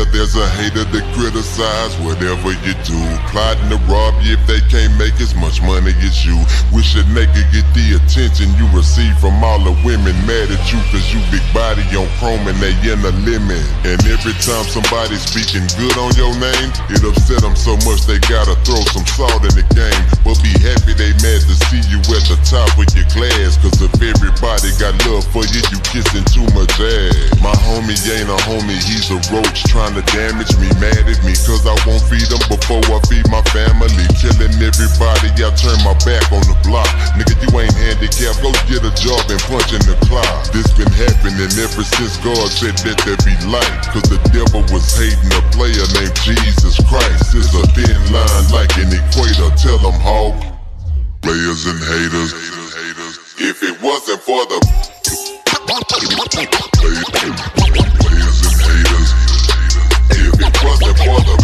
there's a hater that criticize whatever you do. Plotting to rob you if they can't make as much money as you. Wish a nigga get the attention you receive from all the women mad at you cause you big body on chrome and they in the limit. And every time somebody's speaking good on your name, it upset them so much they gotta throw some salt in the game. But be happy they mad to see you at the top of your class, cause if everybody got love for you, you kissing too much ass. My homie ain't a homie, he's a roach trying to damage me, mad at me cause I won't feed him before I feed my family. Killing everybody, I turn my back on the block. Nigga, you ain't handicapped, go get a job and punch in the clock. This been happening ever since God said that there be light, cause the devil was hating a player named Jesus Christ. It's a thin line like an equator, tell them hawk, players and haters. If it wasn't for the players and haters, if it wasn't for the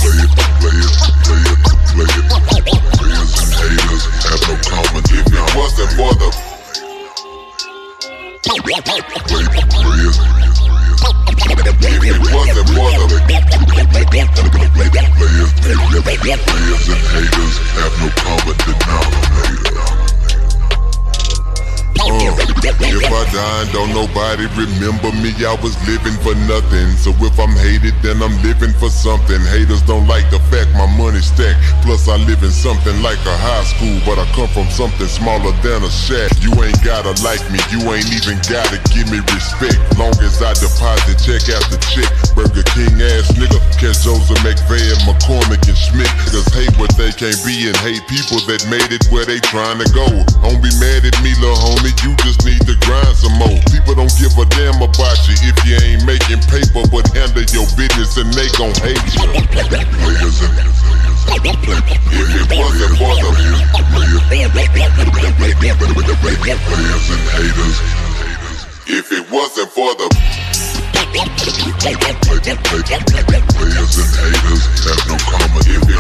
players and haters, have no comment. If it wasn't for the players, if it wasn't for the players and haters, have no common denominator. If I die, don't nobody remember me, I was living for nothing. So if I'm hated, then I'm living for something. Haters don't like the fact my money stacked. Plus I live in something like a high school, but I come from something smaller than a shack. You ain't gotta like me, you ain't even gotta give me respect. Long as I deposit check after check. Burger King ass nigga, catch Joseph McVeigh and McCormick and Schmidt. Cause hate what they can't be and hate people that made it where they trying to go. Don't be mad at me, little homie, you just need to grind some more. People don't give a damn about you if you ain't making paper, but handle your business and they gon' hate you. Players and if it wasn't for the players and haters, if it wasn't for the players and haters, have no comment. If